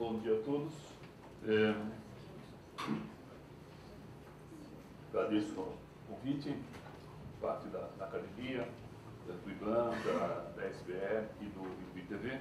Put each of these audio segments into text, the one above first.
bom dia a todos. Agradeço o convite, parte da academia, do IBAN, da SBE e do ITV.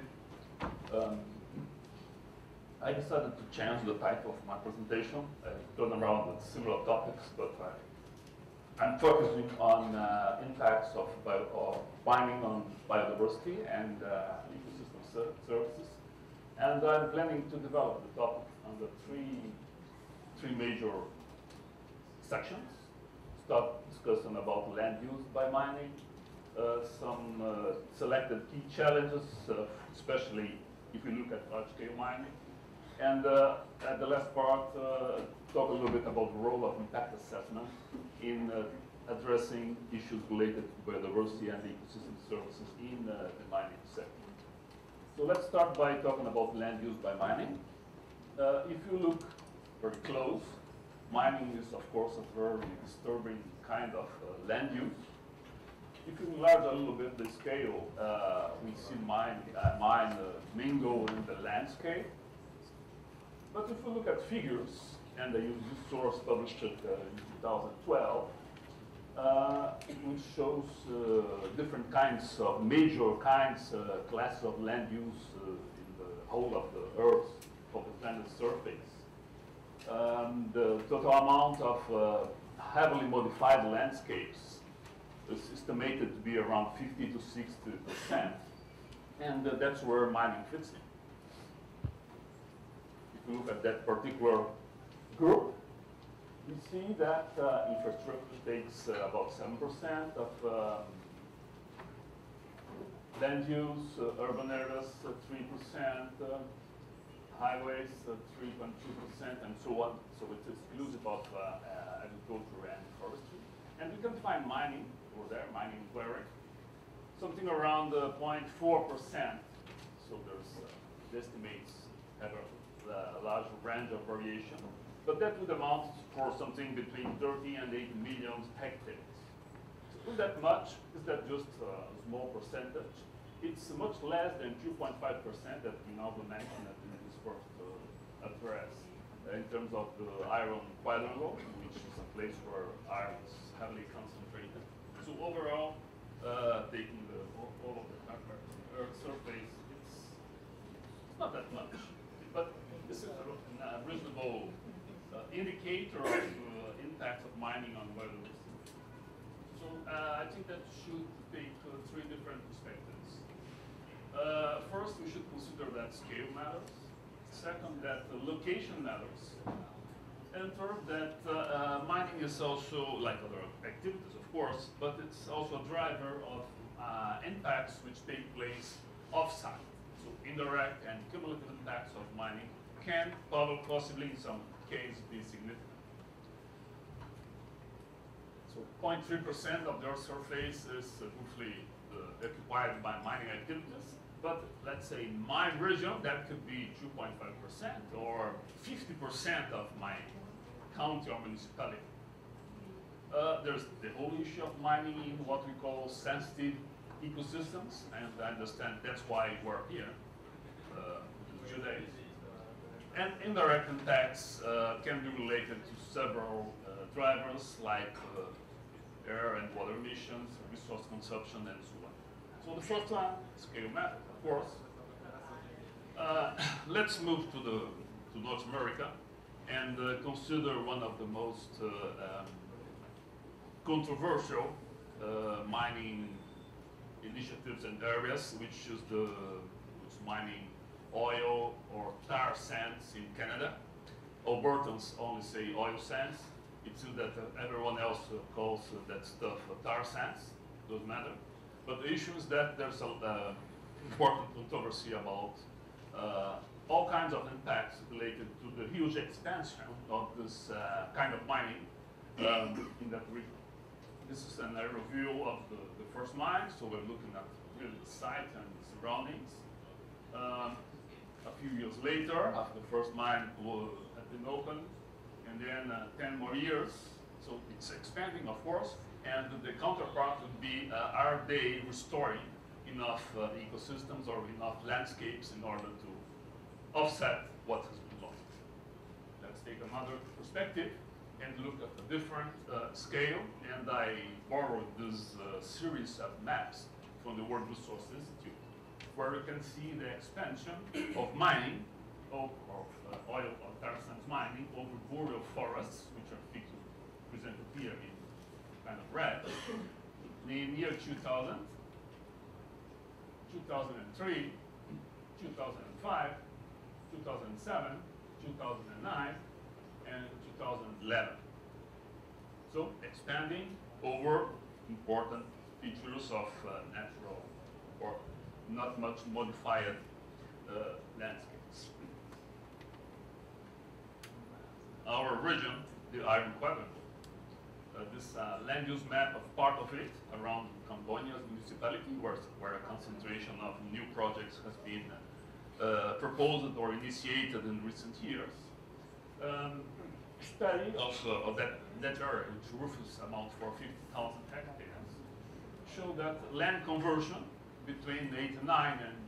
I decided to change the title of my presentation, turn around with similar topics, but I'm focusing on impacts of mining on biodiversity and ecosystem services. And I'm planning to develop the topic under three major sections. Start discussing about land use by mining, some selected key challenges, especially if you look at large-scale mining. And at the last part, talk a little bit about the role of impact assessment in addressing issues related to biodiversity and ecosystem services in the mining sector. So let's start by talking about land use by mining. If you look very close, mining is, of course, a very disturbing kind of land use. If you enlarge a little bit the scale, we see mine mingle in the landscape. But if we look at figures, and I use this source published in 2012, which shows different kinds of major classes of land use in the whole of the Earth, of the planet's surface. The total amount of heavily modified landscapes is estimated to be around 50 to 60%, and that's where mining fits in. If you look at that particular group, we see that infrastructure takes about 7% of land use, urban areas 3%, highways 3.2%, and so on. So it's exclusive of agriculture and forestry. And we can find mining over there, mining quarry, something around 0.4%. So there's estimates have a large range of variation. But that would amount for something between 30 and 8 million hectares. So is that much? Is that just a small percentage? It's much less than 2.5% that Rinaldo mentioned in his first address in terms of the iron quadrangle, which is a place where iron is heavily concentrated. So overall, taking all of the Earth's surface, it's not that much. But this is a reasonable indicator of impact of mining on biodiversity. So I think that should take three different perspectives. First, we should consider that scale matters. Second, that location matters. And third, that mining is also, like other activities, of course, but it's also a driver of impacts which take place off-site. So indirect and cumulative impacts of mining can possibly, in some cases, be significant. So 0.3% of the Earth's surface is roughly occupied by mining activities. But let's say in my region, that could be 2.5% or 50% of my county or municipality. There's the whole issue of mining in what we call sensitive ecosystems, and I understand that's why we're here today. And indirect impacts can be related to several drivers like air and water emissions, resource consumption, and so on. So the first one, scale matters, of course. Let's move to North America and consider one of the most controversial mining initiatives and areas, which is mining oil or tar sands in Canada. Albertans only say oil sands. It's true that everyone else calls that stuff tar sands. Doesn't matter. But the issue is that there's an important controversy about all kinds of impacts related to the huge expansion of this kind of mining in that region. This is an review of the first mine, so we're looking at really the site and the surroundings. A few years later, after the first mine had been opened, and then 10 more years, so it's expanding, of course, and the counterpart would be, are they restoring enough ecosystems or enough landscapes in order to offset what has been lost. Let's take another perspective and look at a different scale. And I borrowed this series of maps from the World Resources Institute, where you can see the expansion of mining, of oil or tar sands mining over boreal forests, which are presented here in kind of red. In year 2000, 2003, 2005, 2007, 2009, and 2011. So expanding over important features of natural or not much modified landscapes. Our region, the Iron Quadrangle, this land use map of part of it around Camboinhas municipality, where a concentration of new projects has been proposed or initiated in recent years. Study of that area, which roughly amounts for 50,000 hectares, show that land conversion between 1989 and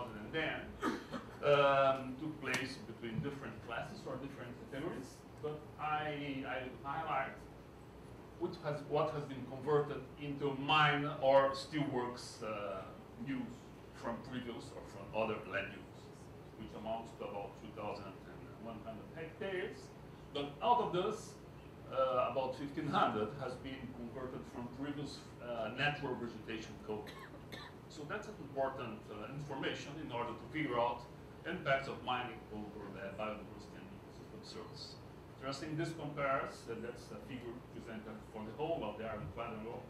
2010 took place between different classes or different categories. But I highlight what has been converted into mine or steelworks use from previous or from other land use, which amounts to about 2,100 hectares. But out of this, about 1,500 has been converted from previous natural vegetation code. So that's an important information in order to figure out impacts of mining over the biodiversity and ecosystem service. Interesting, this compares, that's a figure presented for the whole of the Iron Quadrangle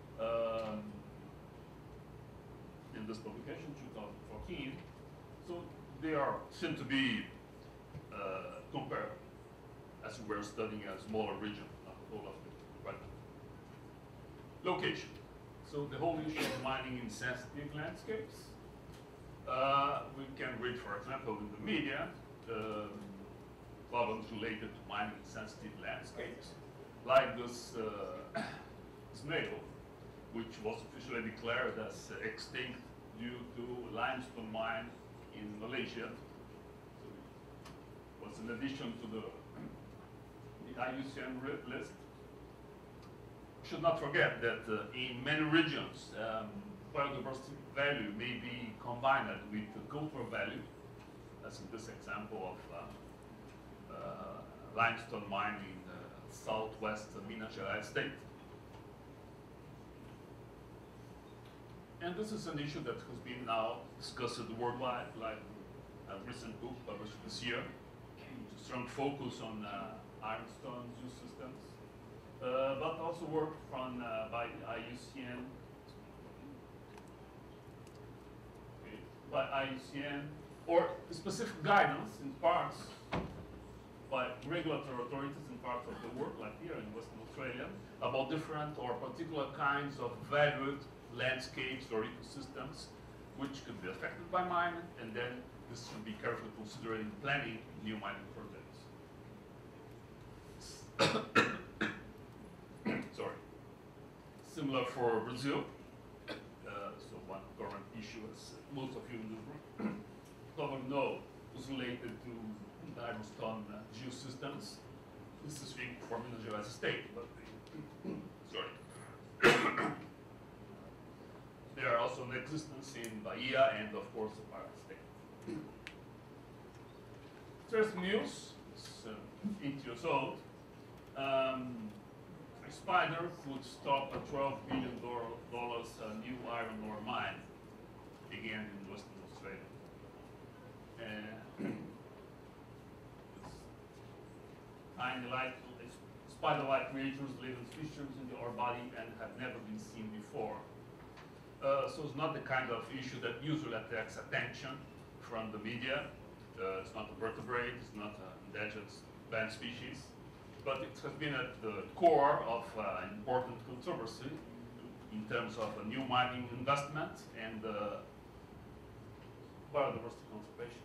in this publication, 2014. So they seem to be compared as we were studying a smaller region of the whole of the Quadrangle. Location. So the whole issue of mining in sensitive landscapes. We can read, for example, in the media, problems related to mining in sensitive landscapes, like this snail, which was officially declared as extinct due to limestone mine in Malaysia. So it was in addition to the IUCN list. Should not forget that in many regions, biodiversity value may be combined with cultural value, as in this example of limestone mine in southwest Minas Gerais state. And this is an issue that has been now discussed worldwide, like a recent book published this year, with a strong focus on ironstone use systems, but also work from by IUCN, or specific guidance in parts by regulatory authorities in parts of the world, like here in Western Australia, about different or particular kinds of valued landscapes or ecosystems which could be affected by mining, and then this should be carefully considered in planning new mining projects. Sorry. Similar for Brazil. So one current issue, as most of you in this room probably know, is related to ironstone geosystems. This is speaking for Minas Gerais state, but sorry. They are also in existence in Bahia and, of course, the Pará state. First news, it's 8 years old. A spider could stop a $12 billion new iron ore mine, again in Western Australia. Tiny-like, spider-like creatures live in fissures in the ore body and have never been seen before. So it's not the kind of issue that usually attracts attention from the media. It's not a vertebrate, it's not an endangered plant species, but it has been at the core of important controversy in terms of a new mining investment and biodiversity conservation.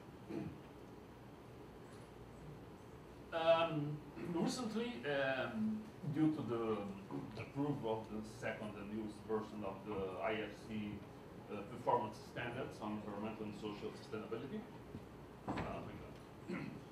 Recently, due to the approval of the second and newest version of the IFC performance standards on environmental and social sustainability,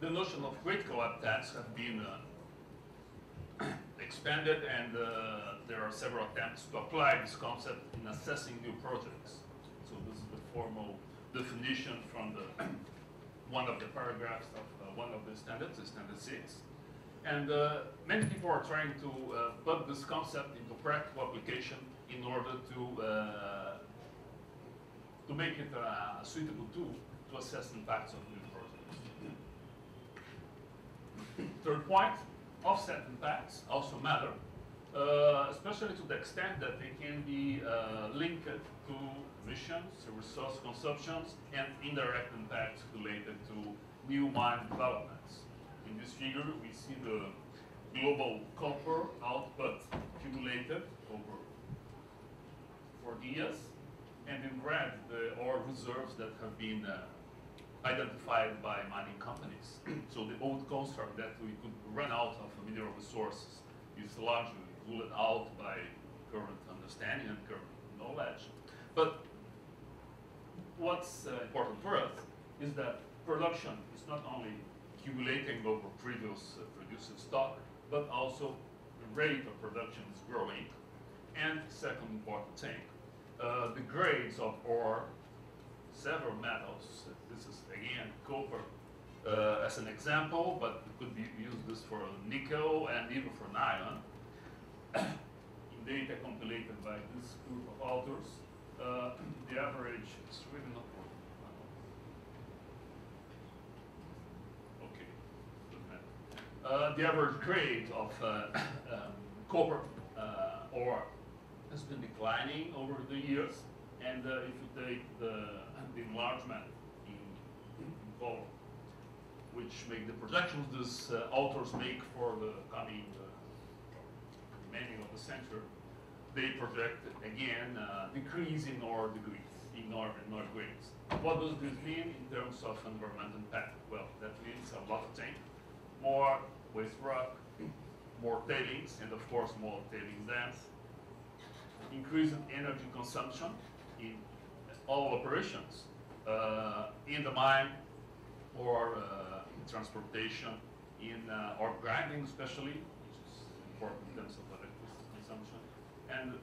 the notion of critical habitats have been expanded, and there are several attempts to apply this concept in assessing new projects. So this is the formal definition from the one of the paragraphs of one of the standards, the standard 6. And many people are trying to put this concept into practical application in order to make it a suitable tool to assess impacts of new projects. Third point, offset impacts also matter, especially to the extent that they can be linked to emissions, resource consumptions, and indirect impacts related to new mine developments. In this figure, we see the global copper output accumulated over 40 years, and in red, the ore reserves that have been identified by mining companies. So the old construct that we could run out of mineral resources is largely ruled out by current understanding and current knowledge. But what's important for us is that production is not only accumulating over previous produced stock, but also the rate of production is growing. And second important thing, the grades of ore, several metals, this is again copper as an example, but it could be used this for nickel and even for nylon. In data compiled by this group of authors, the average is really not okay. The average grade of copper ore has been declining over the years, and if you take the enlargement in volume, which make the projections these authors make for the coming remaining of the century, they project again decrease in ore degrees, in ore grades. What does this mean in terms of environmental impact? Well, that means a lot of things. More waste rock, more tailings, and of course more tailings dams, increased energy consumption in all operations, in the mine or in transportation, in ore grinding especially, which is important in terms of electricity consumption, and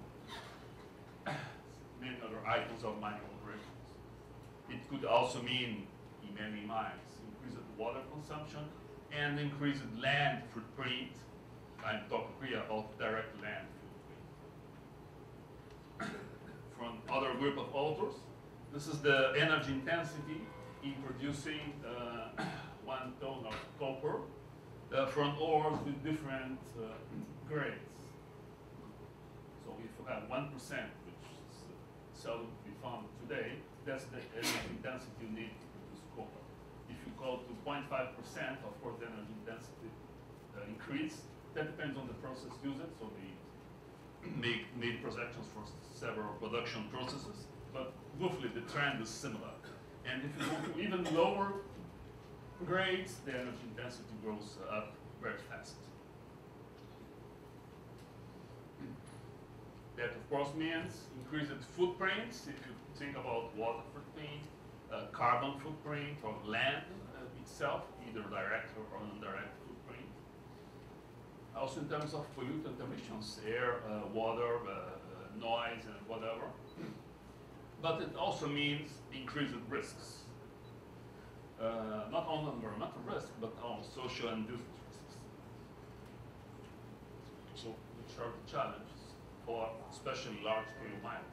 many other items of mining operations. It could also mean, in many mines, increased water consumption and increased land footprint. I'm talking here about direct land footprint. From other group of authors, this is the energy intensity in producing 1 ton of copper from ores with different grades. So if you have 1%, which is seldom to be found today, that's the energy intensity you need to produce copper. If you go to 0.5%, of course, the energy intensity increase. That depends on the process used, so they made projections for several production processes, but roughly the trend is similar. And if you go to even lower grades, the energy intensity goes up very fast. That, of course, means increased footprints. If you think about water footprint, carbon footprint, or land itself, either direct or indirect footprint. Also in terms of pollutant emissions, air, water, noise, and whatever. But it also means increased risks. Not only environmental risk, but also social and business risks. So, which are the challenges for especially large-scale mining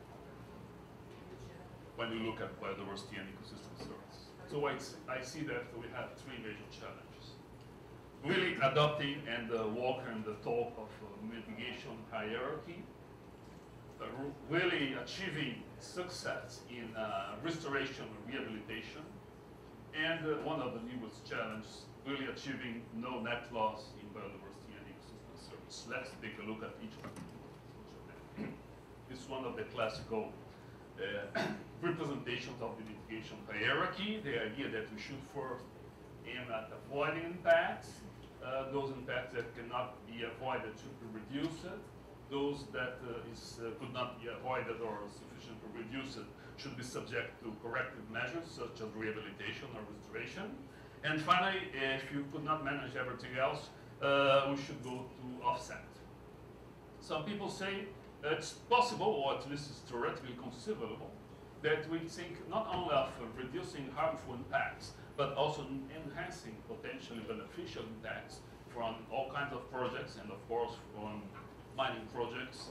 when you look at biodiversity and ecosystem service. So I see that we have 3 major challenges. Really adopting and walking the talk of mitigation hierarchy, really achieving success in restoration and rehabilitation, and one of the newest challenges, really achieving no net loss in biodiversity and ecosystem service. Let's take a look at each of them. This is one of the classical representations of the mitigation hierarchy, the idea that we should first aim at avoiding impacts, those impacts that cannot be avoided should be reduced, those that could not be avoided or sufficient to reduce it should be subject to corrective measures such as rehabilitation or restoration, And finally, if you could not manage everything else, we should go to offset. Some people say it's possible, or at least it's theoretically conceivable, that we think not only of reducing harmful impacts, but also enhancing potentially beneficial impacts from all kinds of projects, and of course from mining projects,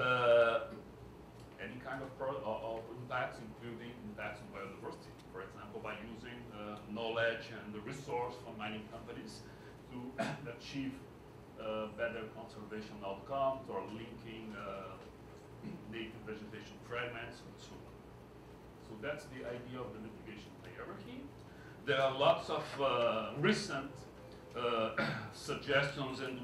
any kind of impacts, including impacts on biodiversity. For example, by using knowledge and the resource from mining companies to achieve better conservation outcomes, or linking native vegetation fragments and so on. So that's the idea of the mitigation hierarchy. There are lots of recent suggestions and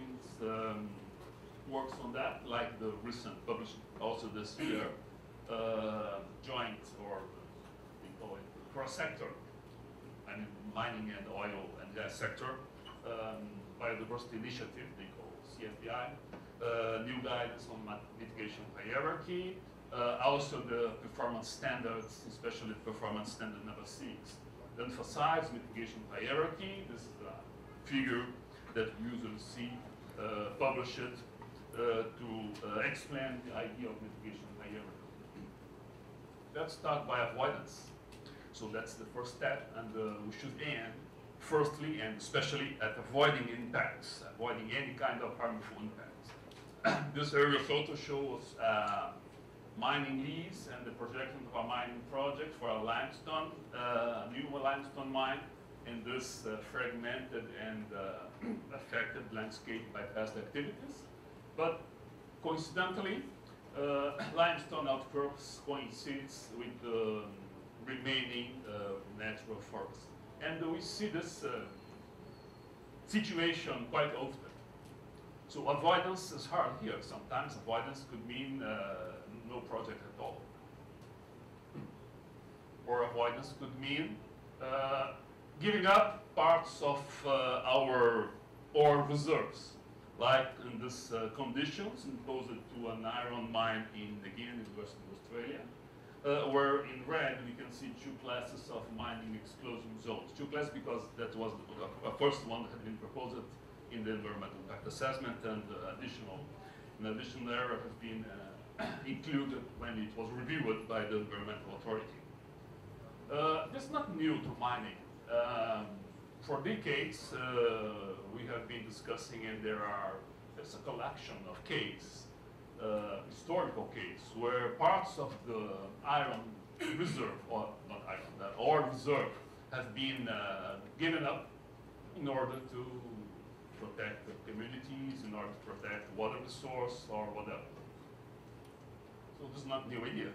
works on that, like the recent published also this year joint, or we call it cross-sector, I mean mining and oil and gas sector, biodiversity initiative, they call CFBI, new guidance on mitigation hierarchy, also the performance standards, especially performance standard number 6, emphasize mitigation hierarchy. This is a figure that you usually see published to explain the idea of mitigation hierarchy. Let's start by avoidance. So that's the first step, and we should aim firstly and especially at avoiding impacts, avoiding any kind of harmful impacts. This aerial photo shows mining lease and the projection of a mining project for a limestone, new limestone mine, in this fragmented and affected landscape by past activities. But coincidentally, limestone outcrops coincides with the remaining natural forest. And we see this situation quite often. So avoidance is hard here. Sometimes avoidance could mean no project at all. Or avoidance could mean giving up parts of our ore reserves, like in these conditions imposed to an iron mine in again in Western Australia, where in red we can see two classes of mining exclusion zones. Two classes because that was the first one that had been proposed in the environmental impact assessment, and in addition there has been included when it was reviewed by the environmental authority. This is not new to mining. For decades, we have been discussing, and there's a collection of cases, historical cases, where parts of the iron reserve, or not iron, the ore reserve, have been given up in order to protect the communities, in order to protect water resource, or whatever. So this is not new idea.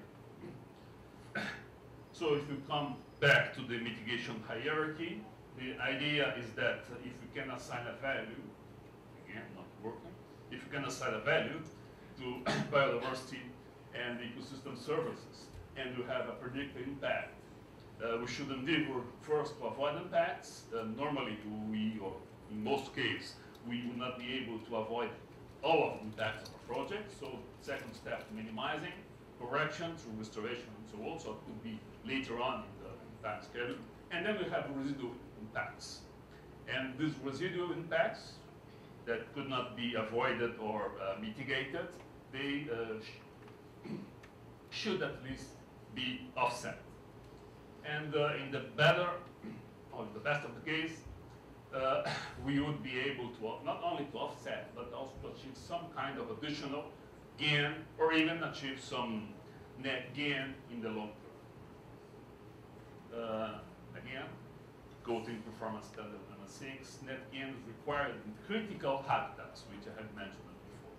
So if we come back to the mitigation hierarchy, the idea is that if we can assign a value, again, not working, if you can assign a value to biodiversity and ecosystem services, and you have a predicted impact, we should endeavor first to avoid impacts. Normally, or in most cases, we will not be able to avoid all of the impacts of a project. So second step, minimizing, correction through restoration and so on. So it could be later on in the impact schedule. And then we have residual impacts. And these residual impacts that could not be avoided or mitigated, they should at least be offset. And in the better, or the best of the case, we would be able to not only to offset, but also to achieve some kind of additional gain, or even achieve some net gain in the long term. Again, quoting performance standard number 6, net gain is required in critical habitats, which I had mentioned before.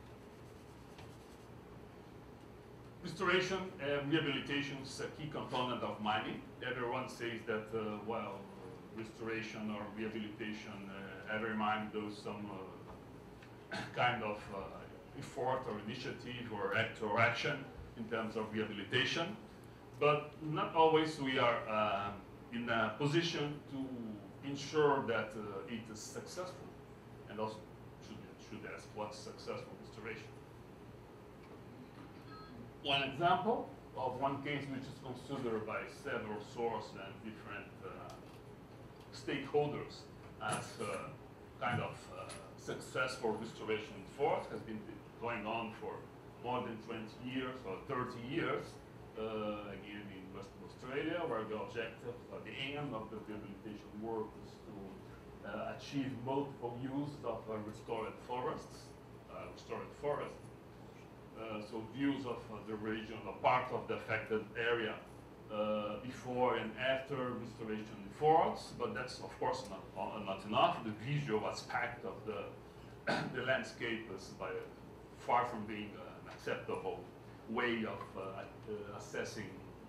Restoration and rehabilitation is a key component of mining. Everyone says that, well, restoration or rehabilitation, every mine does some kind of effort or initiative or act or action in terms of rehabilitation, but not always we are in a position to ensure that it is successful, and also should ask what's successful restoration. One example of one case which is considered by several sources and different stakeholders as kind of successful restoration in forest has been going on for more than 20 years or 30 years, again in Western Australia, where the objective at the end of the rehabilitation work is to achieve multiple use of restored forests. So views of the region, a part of the affected area before and after restoration in forests, but that's of course not enough. The visual aspect of the landscape is far from being an acceptable way of assessing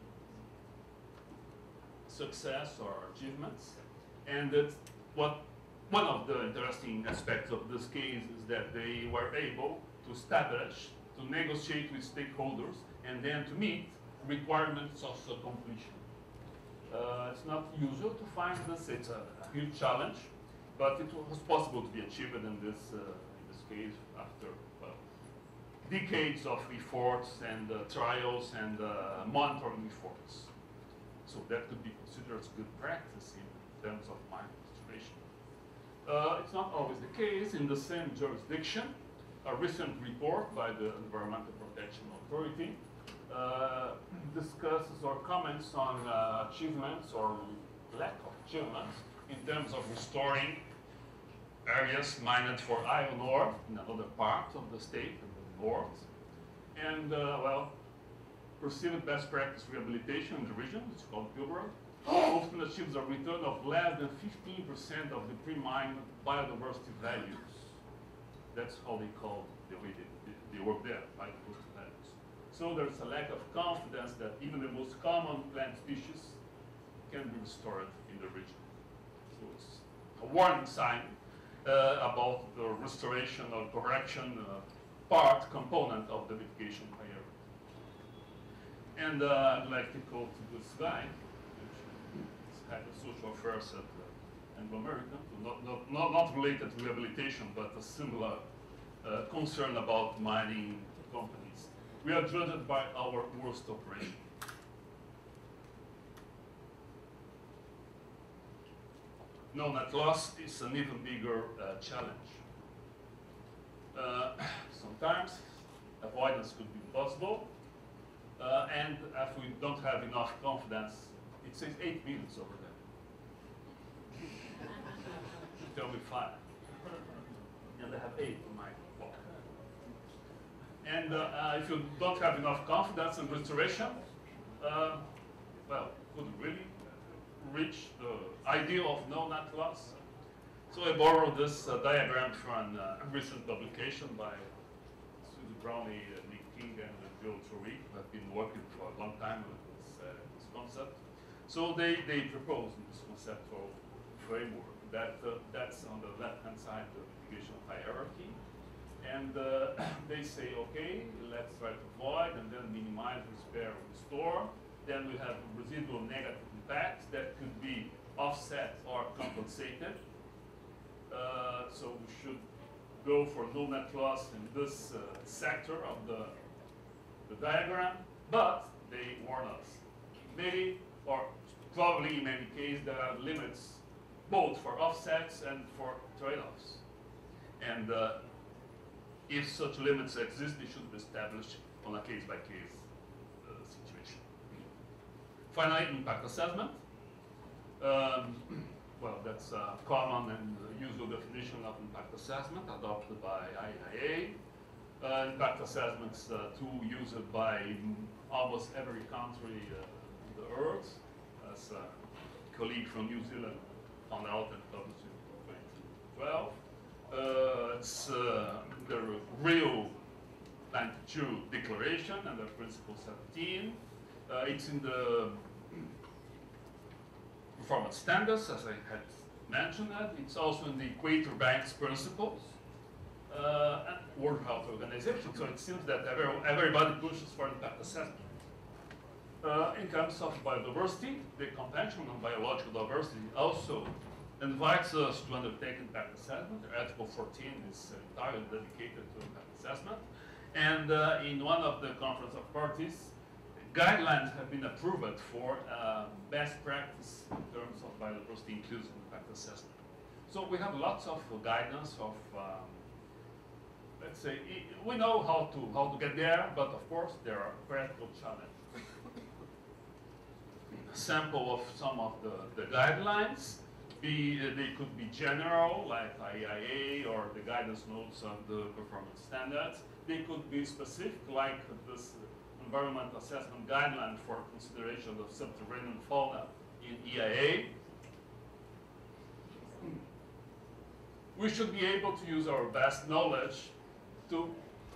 success or achievements. And that's one of the interesting aspects of this case is that they were able to establish, to negotiate with stakeholders, and then to meet requirements of completion. It's not usual to find this. It's a huge challenge, but it was possible to be achieved in this case after decades of efforts and trials and monitoring efforts. So that could be considered as good practice in terms of mine restoration. It's not always the case. In the same jurisdiction, a recent report by the Environmental Protection Authority discusses or comments on achievements or lack of achievements in terms of restoring areas mined for iron ore in another part of the state, in the north. And, perceived best practice rehabilitation in the region, it's called Pilbara, often achieves a return of less than 15% of the pre-mine biodiversity values. That's how they call the work there, biodiversity values. So there's a lack of confidence that even the most common plant species can be restored in the region. So it's a warning sign about the restoration or correction component of the mitigation priority. And I'd like to go to this slide, which is head of social affairs at Anglo American, not related to rehabilitation, but a similar concern about mining companies. We are judged by our worst operation. No net loss is an even bigger challenge. Sometimes avoidance could be impossible, and if we don't have enough confidence, it says 8 minutes over there. Tell me 5. And I have 8 on my clock. And if you don't have enough confidence in restoration, couldn't really reach the ideal of no net loss. So I borrowed this diagram from a recent publication by Susie Brownlee, Nick King, and Joe Torrey, who have been working for a long time with this concept. So they proposed this conceptual framework that's on the left-hand side the mitigation hierarchy. And they say, okay, let's try to avoid and then minimize, repair, restore. Then we have residual negative impacts that could be offset or compensated. So we should go for no net loss in this sector of the diagram, but they warn us. Maybe, or probably in any case, there are limits both for offsets and for trade-offs. And if such limits exist, they should be established on a case-by-case situation. Finally, impact assessment. Well, that's a common and usual definition of impact assessment adopted by IIA. Impact assessments tool used by almost every country on the earth. As a colleague from New Zealand found out and published in 2012. It's the Rio 92 Declaration and the Principle 17. It's in the performance standards, as I had mentioned that. It's also in the Equator Bank's principles and World Health Organization. So it seems that everybody pushes for impact assessment. In terms of biodiversity, the Convention on Biological Diversity also invites us to undertake impact assessment. Article 14 is entirely dedicated to impact assessment. And in one of the Conference of Parties, guidelines have been approved for best practice in terms of biodiversity inclusion impact assessment. So we have lots of guidance of, let's say, we know how to get there, but of course there are practical challenges. A sample of some of the guidelines. They could be general, like IIA or the guidance notes of the performance standards. They could be specific, like this environmental assessment guideline for consideration of subterranean fauna in EIA. We should be able to use our vast knowledge to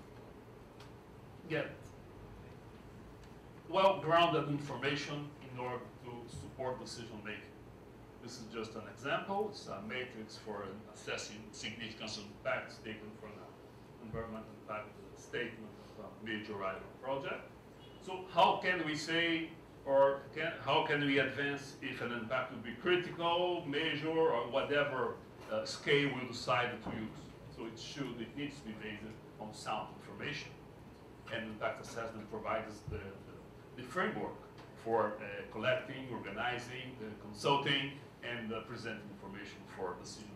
get well-grounded information in order to support decision making. This is just an example. It's a matrix for assessing significance of impacts taken from an environmental impact statement of a major island project. So how can we say, or how can we advance if an impact would be critical, major, or whatever scale we decide to use? So it needs to be based on sound information. And impact assessment provides the framework for collecting, organizing, consulting, and presenting information for decision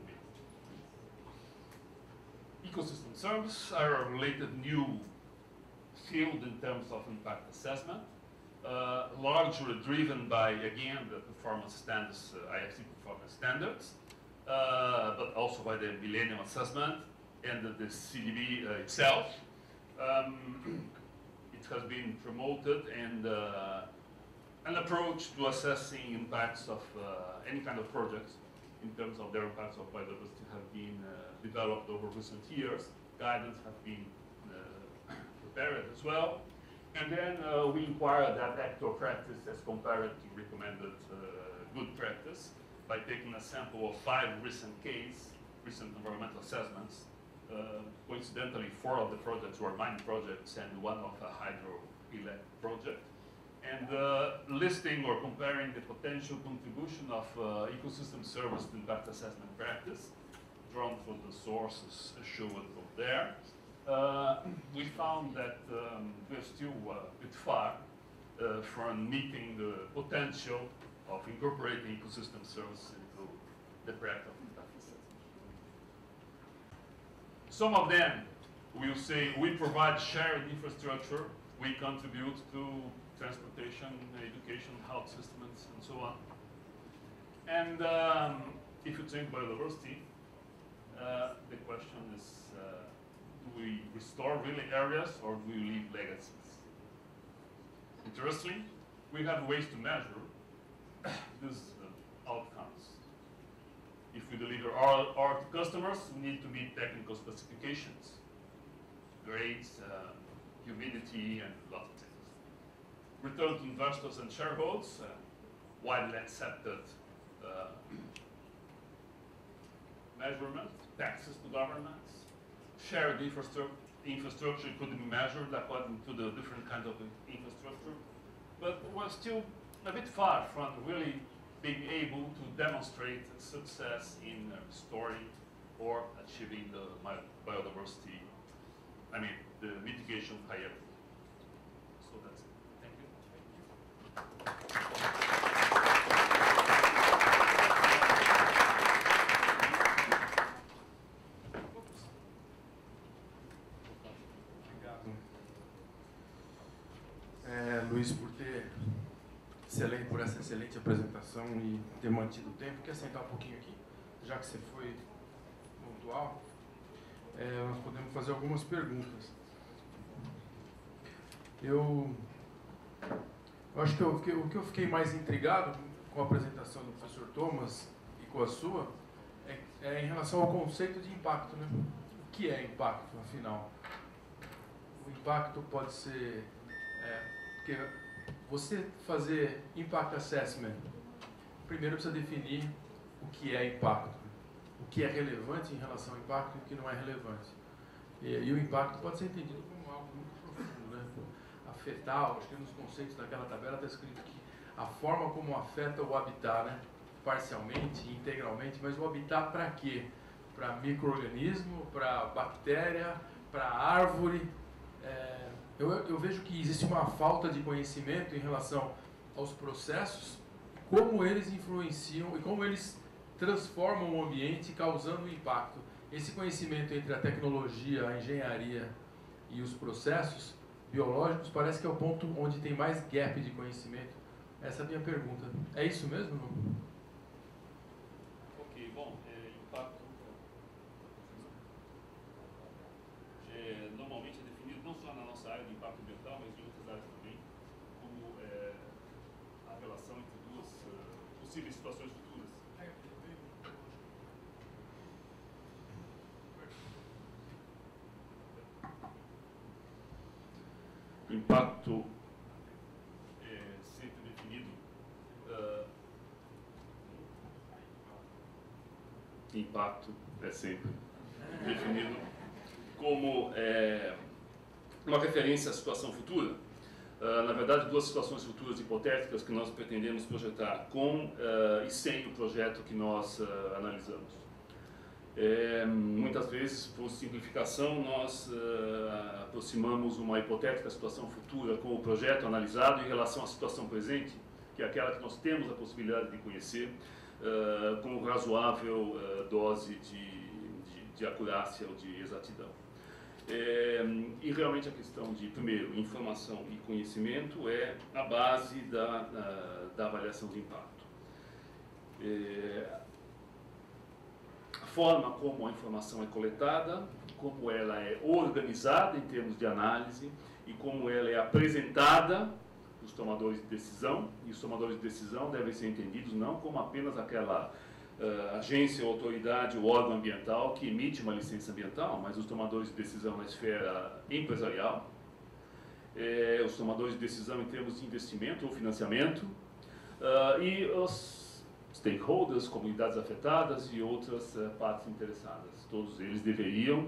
making. Ecosystem services are a related new field in terms of impact assessment, largely driven by, again, the performance standards, IFC performance standards, but also by the Millennium Assessment and the CDB itself. It has been promoted, and an approach to assessing impacts of any kind of projects in terms of their impacts of biodiversity have been developed over recent years. Guidance have been prepared as well. And then we inquire that actual practice as compared to recommended good practice by taking a sample of 5 recent environmental assessments. Coincidentally, 4 of the projects were mine projects and 1 of a hydroelectric project. And listing or comparing the potential contribution of ecosystem service to impact assessment practice, drawn from the sources shown over there. We found that we're still a bit far from meeting the potential of incorporating ecosystem service into the practice of impact assessment. Some of them will say we provide shared infrastructure, we contribute to transportation, education, health systems, and so on. And if you think biodiversity, the question is, do we restore really areas or do we leave legacies? Interestingly, we have ways to measure these outcomes. If we deliver art to customers, we need to meet technical specifications, grades, humidity, and lots of things. Return to investors and shareholders, widely accepted measurement, taxes to governments, shared infrastructure could be measured according to the different kinds of infrastructure, but we're still a bit far from really being able to demonstrate success in restoring or achieving the biodiversity, the mitigation hierarchy. So that's it. Thank you. Luiz, por essa excelente apresentação e ter mantido o tempo. Quer sentar um pouquinho aqui? Já que você foi pontual, nós podemos fazer algumas perguntas. Eu acho que o que eu fiquei mais intrigado com a apresentação do professor Thomas e com a sua é em relação ao conceito de impacto, né? O que é impacto, afinal? O impacto pode ser... porque você fazer impact assessment, primeiro precisa definir o que é impacto, o que é relevante em relação ao impacto e o que não é relevante. E o impacto pode ser entendido como algo muito profundo, né? Afetar, acho que nos conceitos daquela tabela está escrito que a forma como afeta o habitat, né? Parcialmente, integralmente, mas o habitat para quê? Para micro-organismo, para bactéria, para árvore. eu vejo que existe uma falta de conhecimento em relação aos processos, como eles influenciam e como eles transformam o ambiente, causando impacto. Esse conhecimento entre a tecnologia, a engenharia e os processos biológicos parece que é o ponto onde tem mais gap de conhecimento. Essa é a minha pergunta. É isso mesmo? Não? Ok, bom, impacto normalmente é definido não só na nossa área de impacto ambiental, mas em outras áreas também, como a relação entre duas possíveis situações futuras. Impacto É sempre definido impacto é sempre definido como uma referência à situação futura. Na verdade, duas situações futuras hipotéticas que nós pretendemos projetar com e sem o projeto que nós analisamos. Muitas vezes, por simplificação, nós aproximamos uma hipotética situação futura com o projeto analisado em relação à situação presente, que é aquela que nós temos a possibilidade de conhecer, com razoável dose de acurácia ou de exatidão. E realmente a questão de, primeiro, informação e conhecimento é a base da avaliação de impacto. A forma como a informação é coletada, como ela é organizada em termos de análise e como ela é apresentada os tomadores de decisão, e os tomadores de decisão devem ser entendidos não como apenas aquela agência, ou autoridade ou órgão ambiental que emite uma licença ambiental, mas os tomadores de decisão na esfera empresarial, os tomadores de decisão em termos de investimento ou financiamento, e os stakeholders, comunidades afetadas e outras partes interessadas. Todos eles deveriam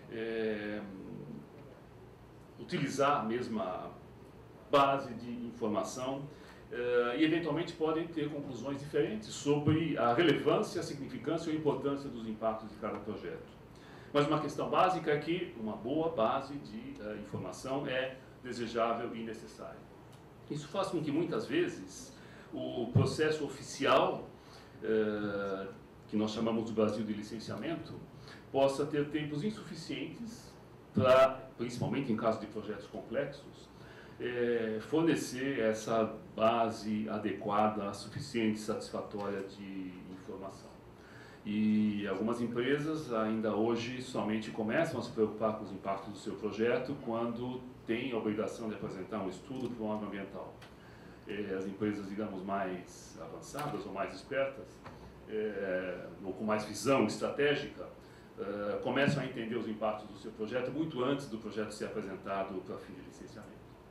utilizar a mesma base de informação e eventualmente podem ter conclusões diferentes sobre a relevância, a significância ou a importância dos impactos de cada projeto. Mas uma questão básica é que uma boa base de informação é desejável e necessária. Isso faz com que muitas vezes o processo oficial, que nós chamamos no Brasil de licenciamento, possa ter tempos insuficientes para, principalmente em caso de projetos complexos, fornecer essa base adequada, suficiente, satisfatória de informação. E algumas empresas ainda hoje somente começam a se preocupar com os impactos do seu projeto quando têm a obrigação de apresentar um estudo para o órgão ambiental. As empresas, digamos, mais avançadas ou mais espertas, ou com mais visão estratégica, começam a entender os impactos do seu projeto muito antes do projeto ser apresentado para fim de licenciamento.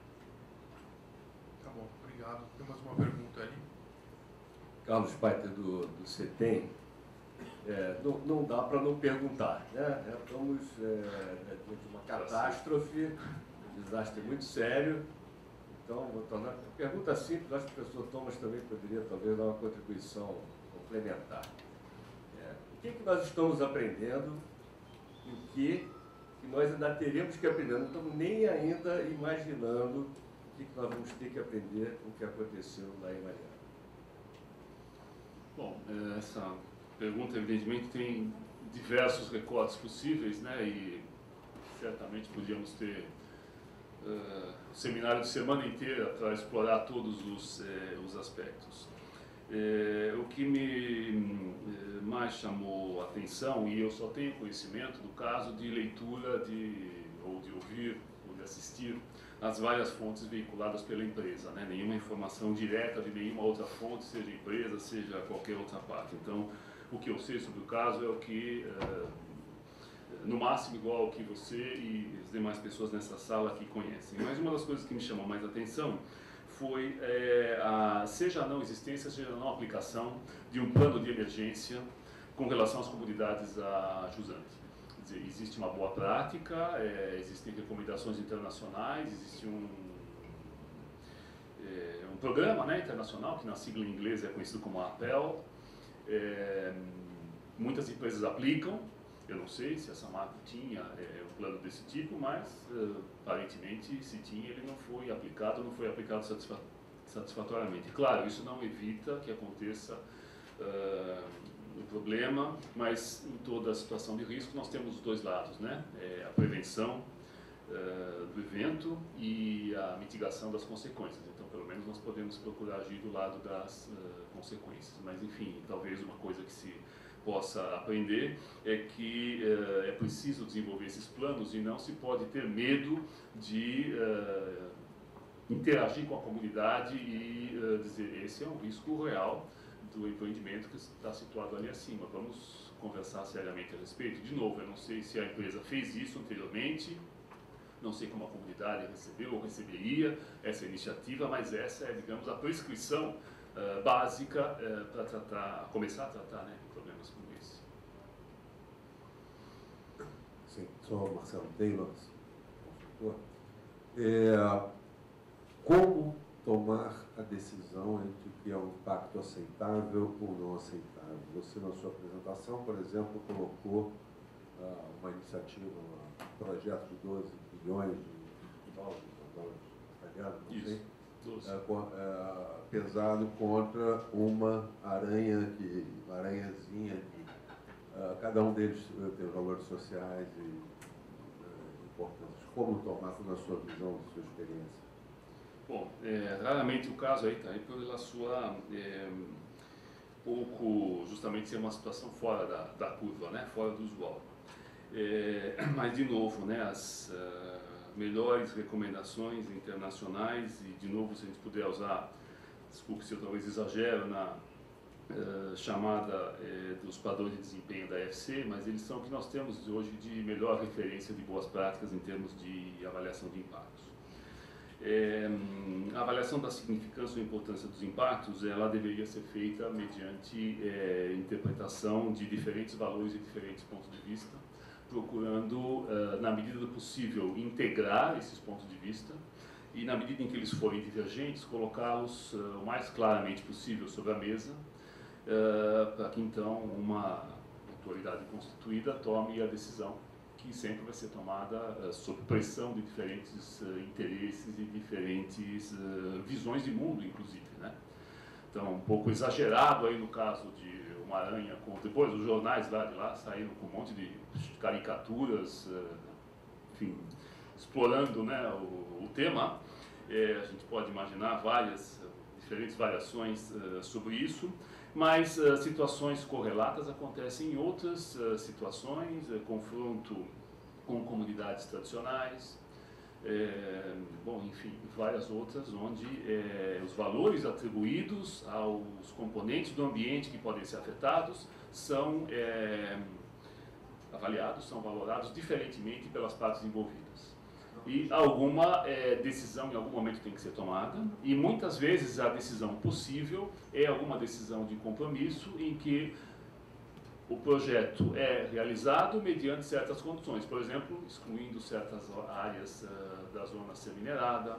Tá bom, obrigado. Tem mais uma pergunta ali. Carlos Paiter, do CETEM. Não dá para não perguntar, né? Estamos diante de uma catástrofe, um desastre muito sério. Então, vou tornar a pergunta simples, acho que o professor Thomas também poderia talvez dar uma contribuição complementar. O que nós estamos aprendendo e o que nós ainda teremos que aprender? Não estamos nem ainda imaginando o que nós vamos ter que aprender com o que aconteceu lá em Mariana. Bom, essa pergunta evidentemente tem diversos recortes possíveis, né? E certamente podíamos ter seminário de semana inteira para explorar todos os aspectos. O que me mais chamou a atenção, e eu só tenho conhecimento do caso de leitura ou de ouvir ou de assistir as várias fontes veiculadas pela empresa, né? Nenhuma informação direta de nenhuma outra fonte, seja empresa, seja qualquer outra parte. Então, o que eu sei sobre o caso é o que, no máximo, igual ao que você e as demais pessoas nessa sala aqui conhecem. Mas uma das coisas que me chamou mais a atenção foi seja a não existência, seja a não aplicação de um plano de emergência com relação às comunidades a jusante. Quer dizer, existe uma boa prática, existem recomendações internacionais, existe um programa, né, internacional, que na sigla em inglês é conhecido como APEL. Muitas empresas aplicam, Eu não sei se a Samarco tinha um plano desse tipo, mas aparentemente, se tinha, ele não foi aplicado satisfatoriamente. Claro, isso não evita que aconteça o problema, mas em toda a situação de risco nós temos os dois lados, né? A prevenção do evento e a mitigação das consequências. Então, pelo menos nós podemos procurar agir do lado das consequências. Mas, enfim, talvez uma coisa que se possa aprender é que é preciso desenvolver esses planos e não se pode ter medo de interagir com a comunidade e dizer, esse é um risco real do empreendimento que está situado ali acima. Vamos conversar seriamente a respeito. De novo, eu não sei se a empresa fez isso anteriormente, não sei como a comunidade recebeu ou receberia essa iniciativa, mas essa é, digamos, a prescrição básica para começar a tratar, né, de problemas como esse. Sim, sou Marcelo Taylor, consultor. Como tomar a decisão entre o que é um impacto aceitável ou não aceitável? Você, na sua apresentação, por exemplo, colocou uma iniciativa, um projeto de 12 bilhões de dólares italianos, não sei, pesado contra uma aranhazinha que cada um deles tem valores sociais e importantes. Como tomar, na sua visão, na sua experiência? Bom, raramente o caso aí está aí pela sua pouco, justamente ser uma situação fora da curva, né, fora do usual. Mas, de novo, né, as melhores recomendações internacionais, e, de novo, se a gente puder usar, desculpe se eu talvez exagero na chamada dos padrões de desempenho da FC, mas eles são o que nós temos hoje de melhor referência de boas práticas em termos de avaliação de impactos. A avaliação da significância ou importância dos impactos, ela deveria ser feita mediante interpretação de diferentes valores e diferentes pontos de vista, procurando, na medida do possível, integrar esses pontos de vista e, na medida em que eles forem divergentes, colocá-los o mais claramente possível sobre a mesa, para que, então, uma autoridade constituída tome a decisão que sempre vai ser tomada sob pressão de diferentes interesses e diferentes visões de mundo, inclusive, né? Então, um pouco exagerado aí no caso de uma aranha, depois os jornais lá de lá saíram com um monte de caricaturas, enfim, explorando, né, o tema. A gente pode imaginar diferentes variações sobre isso, mas situações correlatas acontecem em outras situações, confronto com comunidades tradicionais, bom, enfim, várias outras onde os valores atribuídos aos componentes do ambiente que podem ser afetados são avaliados, são valorados diferentemente pelas partes envolvidas. E alguma decisão em algum momento tem que ser tomada, e muitas vezes a decisão possível é alguma decisão de compromisso em que o projeto é realizado mediante certas condições, por exemplo, excluindo certas áreas da zona seminerada,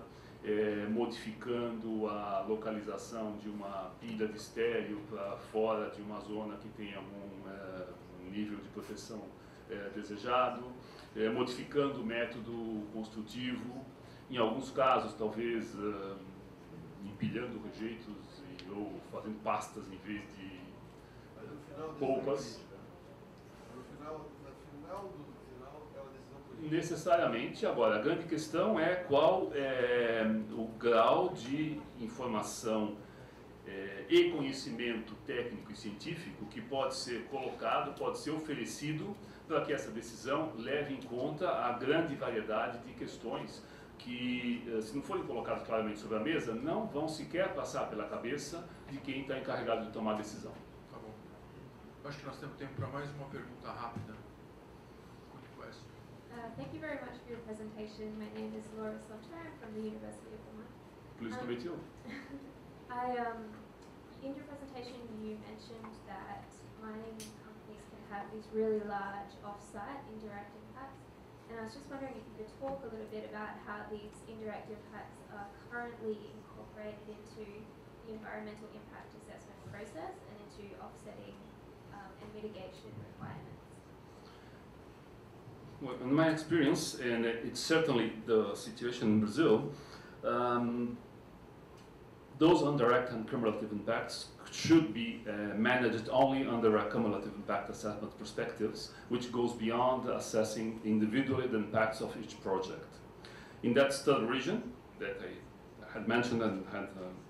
modificando a localização de uma pilha de estéreo para fora de uma zona que tenha um nível de proteção desejado, modificando o método construtivo, em alguns casos talvez empilhando rejeitos ou fazendo pastas em vez de polpas. No final é uma decisão política. Necessariamente. Agora, a grande questão é qual é o grau de informação e conhecimento técnico e científico que pode ser colocado, pode ser oferecido para que essa decisão leve em conta a grande variedade de questões que, se não forem colocadas claramente sobre a mesa, não vão sequer passar pela cabeça de quem está encarregado de tomar a decisão. Tá bom. Eu acho que nós temos tempo para mais uma pergunta rápida. Thank you very much for your presentation. My name is Laura Slaughter. I'm from the University of Vermont. Please to meet you. In your presentation, you mentioned that mining companies can have these really large off-site indirect impacts. And I was just wondering if you could talk a little bit about how these indirect impacts are currently incorporated into the environmental impact assessment process and into offsetting and mitigation requirements. Well, in my experience, and it's certainly the situation in Brazil, those indirect and cumulative impacts should be managed only under a cumulative impact assessment perspectives, which goes beyond assessing individually the impacts of each project. In that study region that I had mentioned and had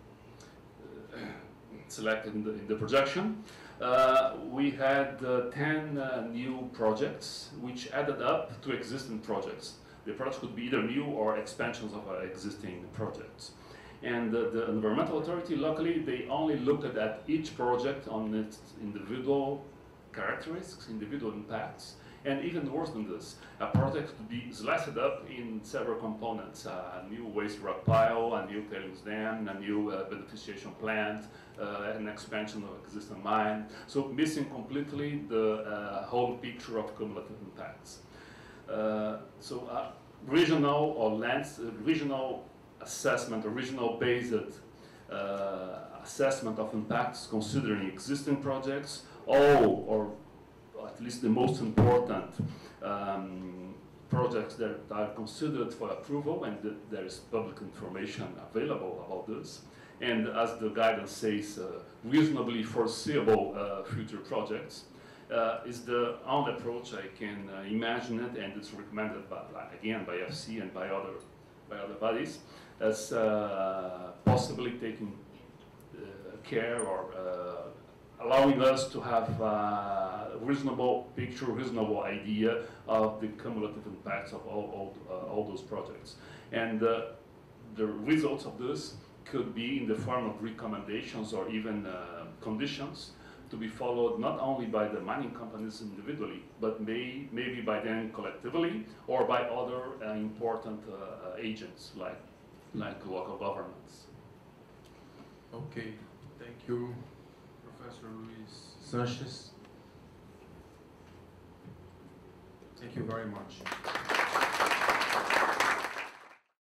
selected in the projection, we had 10 new projects which added up to existing projects. The projects could be either new or expansions of existing projects. And the environmental authority, luckily, they only looked at each project on its individual characteristics, individual impacts, and even worse than this, a project could be sliced up in several components: a new waste rock pile, a new tailings dam, a new beneficiation plant, an expansion of existing mine. So missing completely the whole picture of cumulative impacts. Regional or regional assessment, or regional based assessment of impacts considering existing projects, or at least the most important projects that are considered for approval, and there is public information available about this. And as the guidance says, reasonably foreseeable future projects is the only approach I can imagine it, and it's recommended by, again, by FC and by other bodies, as possibly taking care or allowing us to have a reasonable picture, reasonable idea of the cumulative impacts of all those projects. And the results of this could be in the form of recommendations or even conditions to be followed not only by the mining companies individually, but maybe by them collectively or by other important agents like local governments. Okay, thank you, Professor Luis Sanchez. Thank you very much.